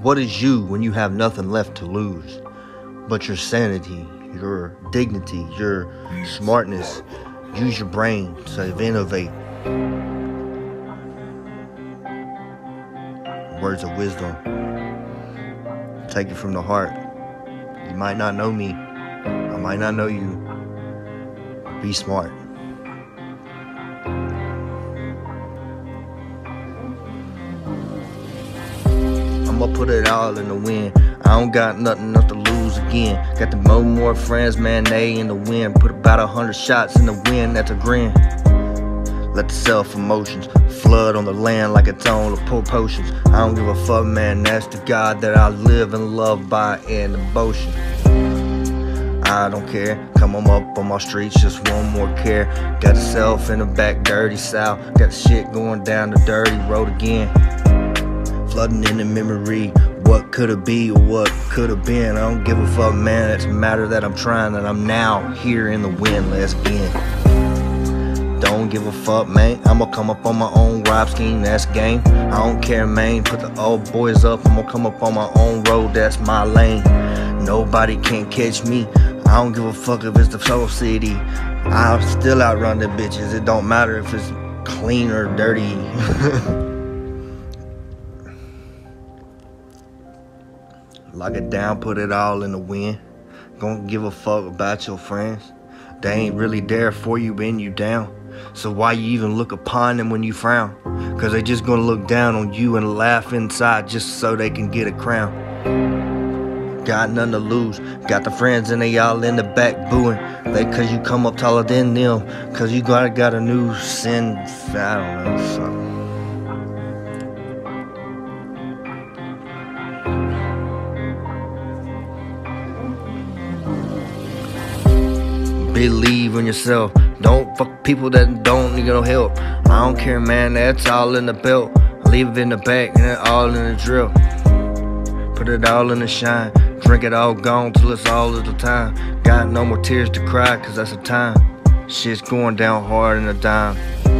What is you when you have nothing left to lose but your sanity, your dignity, your smartness? Use your brain to innovate. Words of wisdom. Take it from the heart. You might not know me. I might not know you. Be smart. I'ma put it all in the wind. I don't got nothing else to lose again. Got the more friends, man, they in the wind. Put about 100 shots in the wind, that's a grin. Let the self-emotions flood on the land like it's on the potions. I don't give a fuck, man, that's the God that I live and love by in devotion. I don't care, come on up on my streets, just one more care. Got yourself in the back, dirty south. Got the shit going down the dirty road again. Flooding in the memory, what could've be or what could've been. I don't give a fuck, man, it's a matter that I'm trying, that I'm now here in the wind, let's begin. Don't give a fuck, man, I'ma come up on my own rhyme scheme, that's game. I don't care, man, put the old boys up, I'ma come up on my own road, that's my lane. Nobody can catch me, I don't give a fuck if it's the Soul City. I'll still outrun the bitches, it don't matter if it's clean or dirty. Lock it down, put it all in the wind. Don't give a fuck about your friends. They ain't really there for you when you down. So why you even look upon them when you frown? Cause they just gonna look down on you and laugh inside just so they can get a crown. Got nothing to lose. Got the friends and they all in the back booing. They cause you come up taller than them. Cause you got a new sin. I don't know, something. Believe in yourself. Don't fuck people that don't need no help. I don't care, man, that's all in the belt. I leave it in the back and it all in the drill. Put it all in the shine. Drink it all gone till it's all of the time. Got no more tears to cry cause that's the time. Shit's going down hard in a dime.